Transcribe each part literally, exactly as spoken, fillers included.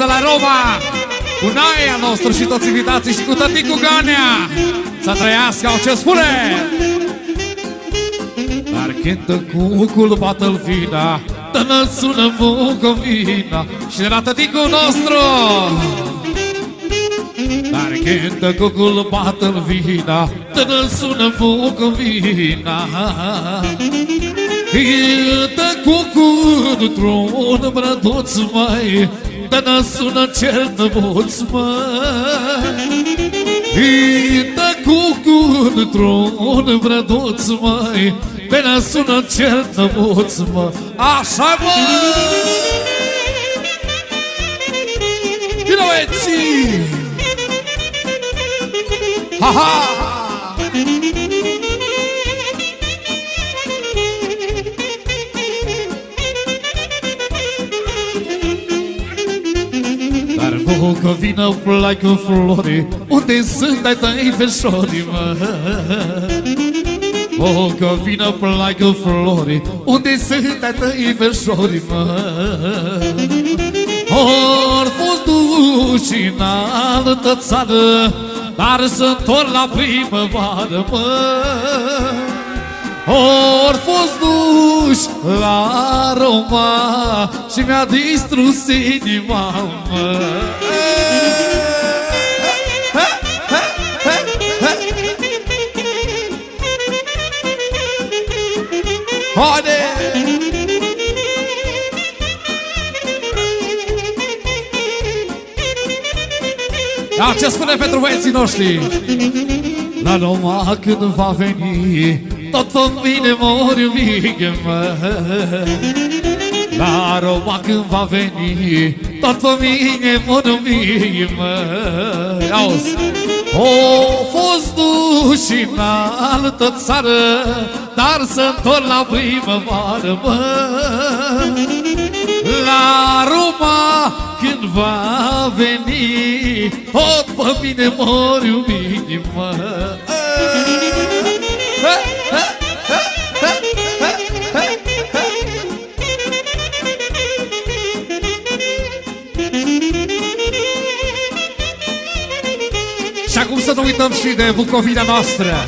de la Roma, cu Naia nostru și toți invitații și cu tăticu Ganea. Să trăiască, au ce spune. Dar cântă cucul bată-l vina, dă-ne sună Bucovina. Și de la tăticul nostru. Dar cântă cucul bată-l vina, dă-ne sună Bucovina. Cântă cucul într-un brăduț, măi, dă-ne sună Cernăbuț, măi. Cântă cucul într-un brăduț, măi, dă-ne sună Cernăbuț, măi. Așa, măi! Vino, băieții! Ha, ha! Dar Bucovina pleacă flori, unde sunt ai tăi feșori, mă? Bucovina pleacă flori, unde sunt ai tăi feșori, mă? Or fost duși în altă țară, dar s-ntorc la primăvară, mă. Or fost duși la Roma și mi-a distrus inima, mă. Haide! Ia ce spune pentru băieții noștri? La Roma când va veni, tot pe mine mor iubire, mă. La Roma când va veni, tot pe mine mor iubire, mă. Auzi! O fost duși în altă țară, dar s-ntorc la primăvară, mă. La Roma când va veni, tot pe mine mor iubire, mă. Și acum să nu uităm și de Bucovina noastră.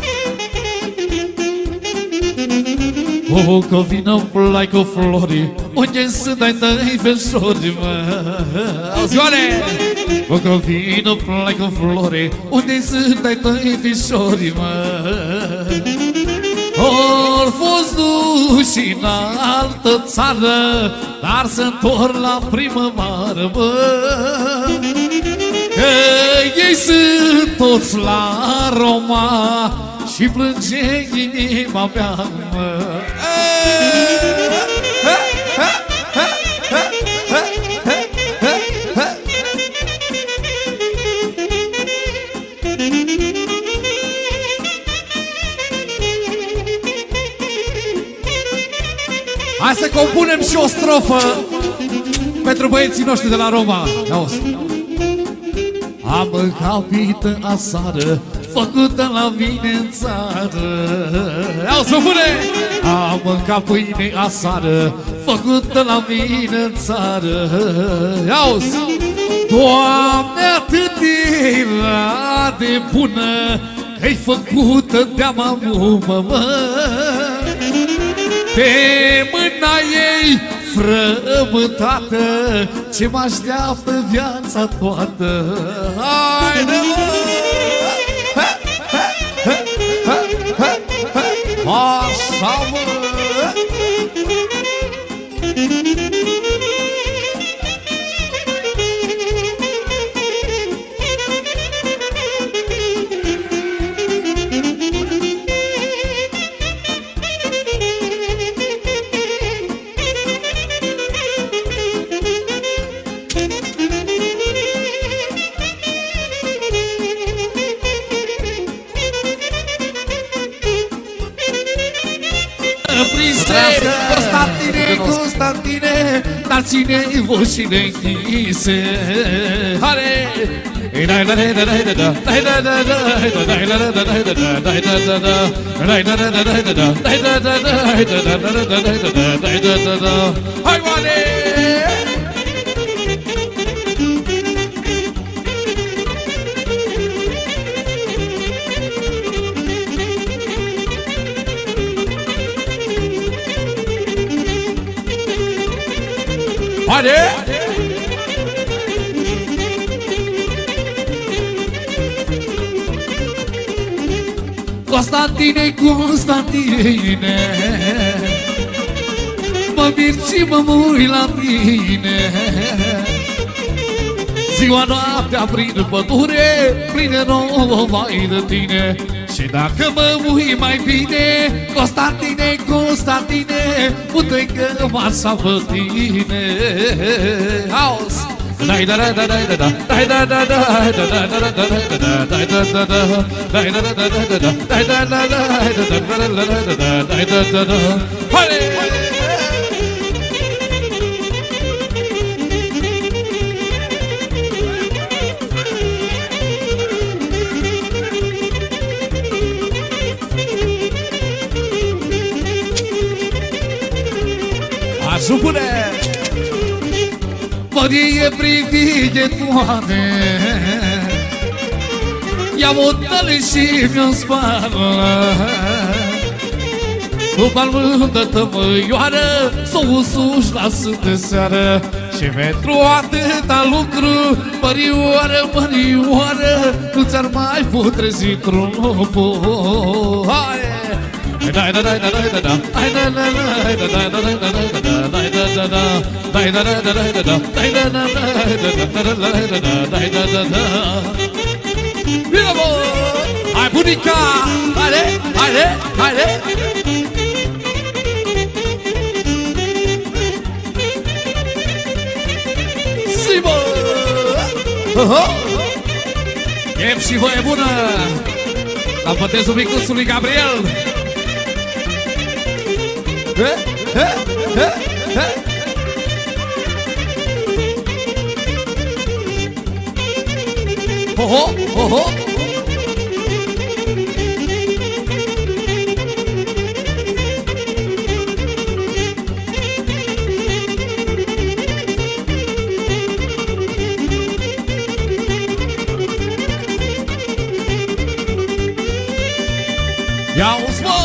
Bucovina pleacă flori, unde sunt ai tăi feșori, mă. Auzi, Ioane! Bucovina pleacă flori, unde sunt ai tăi feșori, mă. Or fost duși în altă țară, dar s-ntorc la primăvară, mă. Că ei sunt toți la Roma și plânge inima mea, mă. Hai să compunem și o strofă pentru băieții noștri de la Roma. Auzi. Am mâncat pită asară, făcută la mine în țară. Auzi, mă pune! Am mâncat pâine asară, făcută la mine în țară. Auzi! Doamne, atât era de bună, că-i făcută de-a mamă, mă. Pe mâna ei frământată, ce mă așteaptă viața toată. Haide, mă! Așa, mă! Constantine, Constantine, dar ține voșile închise. Hare! Hai, oare! Constantine, Constantine, mă mir și mă mui la tine. Ziua noaptea prin pădure, plină nouă vai de tine. Și dacă mă mui mai bine, Constantine, Constantine, putem că m-ar salvă tine. Auzi! Dai da da da da da dai da da da da da da da dai da da da dai da da da da dai da da da dai da da da hai! Supune Mărie privige toate Ia mutăle și mi-o spală Cu palmă de tămăioară S-o usuși la sântă seară Și pentru atâta lucru Mărioară, mărioară Nu ți-ar mai putrezi trupul Hai! Dai da da da da da da dai da da da da da da da dai da da da dai da da da da da dai da da da da dai da da da Bine bă! Hai bunica! Haide! Haide! Haide! Si bă! Chef și voie bună! La botezul micuțului Gabriel! He, he, he, he. Ho, ho, ho, ho. Ia-o-ți, mă!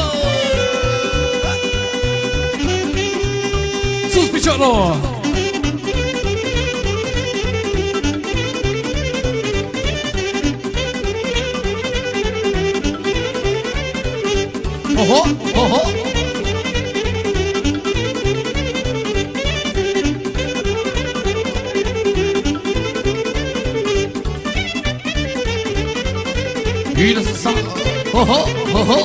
Sus piciorul! Oho, oho! Bine să sa! Oho, oho!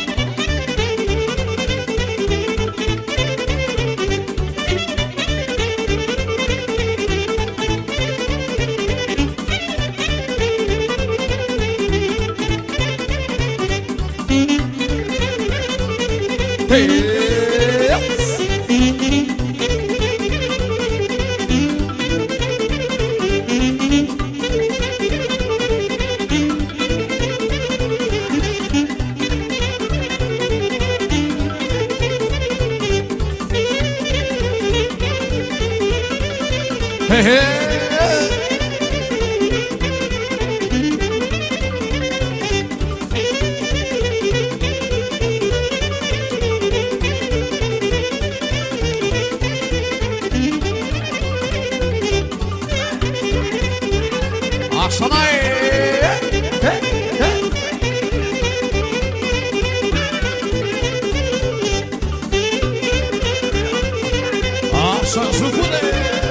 Hey, hey. Așa n-ai! Hey, hey. Așa jupune!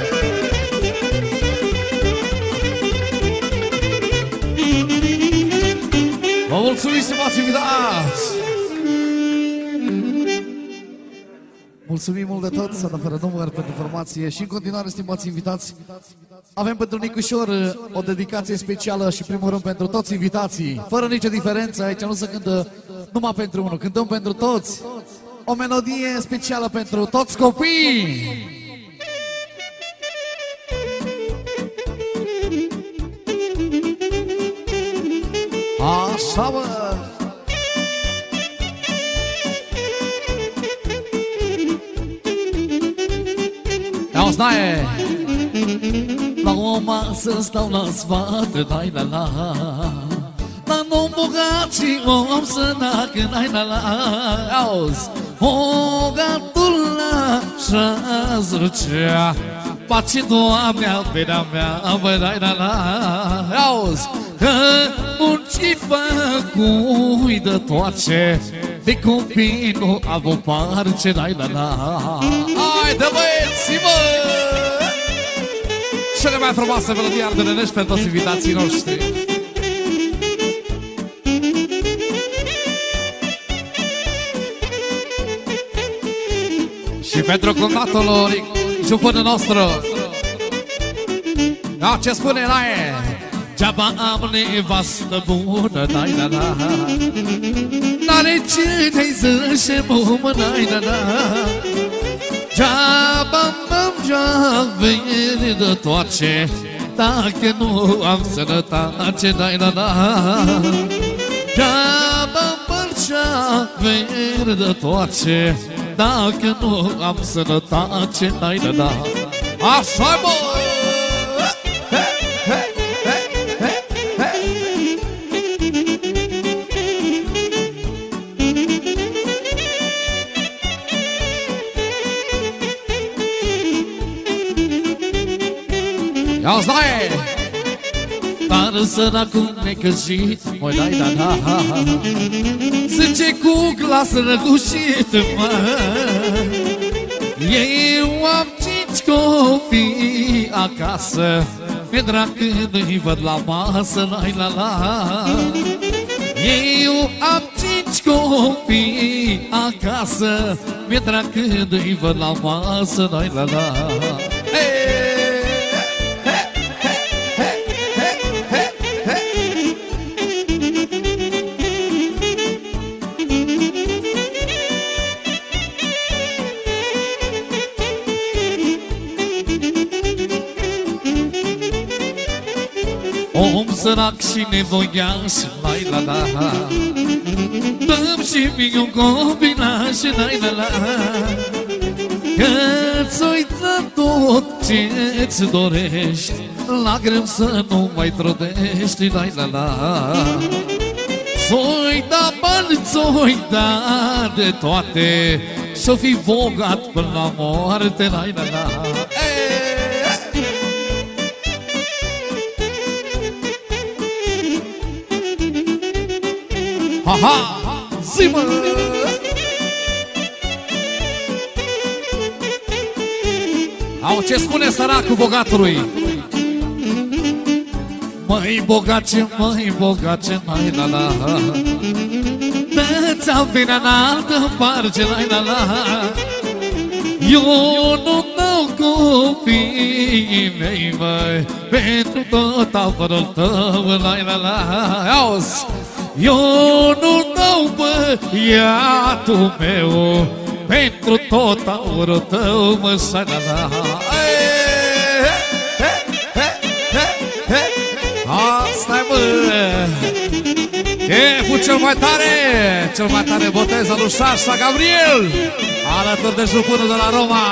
Vă mulțumim, stimați invitați! Mulțumim mult de tot, să fără număr pentru informație și în continuare, stimați invitați, avem pentru Nicușor o dedicație specială și primul rând pentru toți invitații, fără nicio diferență, aici nu se cântă numai pentru unul, cântăm pentru toți, o melodie specială pentru toți copiii! Așa, bă! Ia-o-ți, naie! La o masă stau la sfat, dai la la La om bogat și om sănac, dai la la Ia-o-ți! Bogatul așa zicea pace, Doamne, averea mea, bă, la la la. Auzi, că muncii făcui de toace, de copii nu avut parce, la la la. Haide, băieții, bă! Cele mai frumoase melodii ardelenești pentru toți invitații noștri. Și pentru cundatul lui jupânul nostru. Da, ce spune la e? Geaba am nevastă bună, dai la la. N-are cine-i zâșe mumă, dai la la. Geaba m-am veni de toace, dacă nu am sănătate, dai la la. Geaba m-am veni de toace, dacă nu am sănătate, dai la la. Așa-i, bă! Ia-o stai! Dar săracul necăjit, măi dai da da. Zice cu glas răgușit, mă. Eu am cinci copii acasă, mi-e drag când îi văd la masă, lai la la. Eu am cinci copii acasă, mi-e drag când îi văd la masă, lai la la. Om sărac și nevoiaș, lai la la. Dăm și mie un copilaș, lai la la. Că-ți uită tot ce-ți dorești, lacrimi să nu mai trodești, lai la la. Ți-oi da bani, ți-oi da de toate, și-o fi bogat până la moarte, lai la la. Ha-ha! Zi-mă! Au, ce spune săracul bogatului? Măi bogace, măi bogace, mai la la. Dă-ți averea în altă parte, lai la la. Eu nu dau copiii mei, măi, pentru tot avărul tău, lai la la. Auzi! Eu nu dau băiatul meu pentru tot aurul tău, mă, să la la. Asta-i, bă! Cheful cel mai tare, cel mai tare botez al lui Șașa Gabriel, alături de jupânul de la Roma.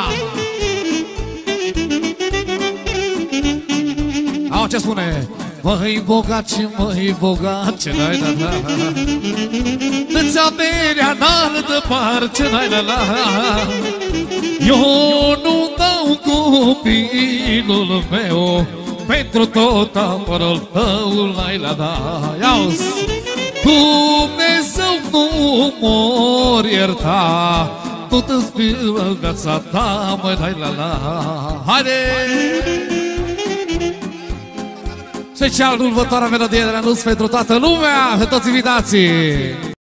Au, ce spune? Măi bogace, măi bogace, lai la la. Dă-ți averea n-altă parce, lai la la. Eu nu dau copilul meu pentru tot amorul tău, lai la la. Ia-uzi! Dumnezeu nu mor ierta, tot-ți viu viața ta, măi, lai la la. Haide! Și cea următoarea melodie de la Nus pentru toată lumea, pentru toți invitații.